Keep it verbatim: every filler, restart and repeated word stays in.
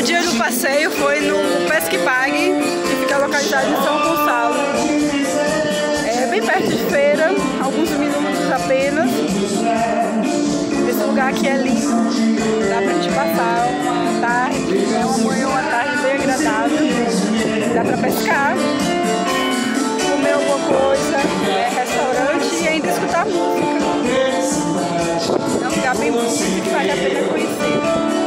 primeiro dia do passeio foi no Pesque Pague, que fica localizado em São Gonçalo. É bem perto de feira, alguns minutos apenas. Esse lugar aqui é lindo, dá pra gente passar uma tarde, é uma manhã, uma tarde bem agradável. Dá pra pescar, comer alguma coisa, é, restaurante e ainda escutar música. É um lugar bem bonito que vale a pena conhecer.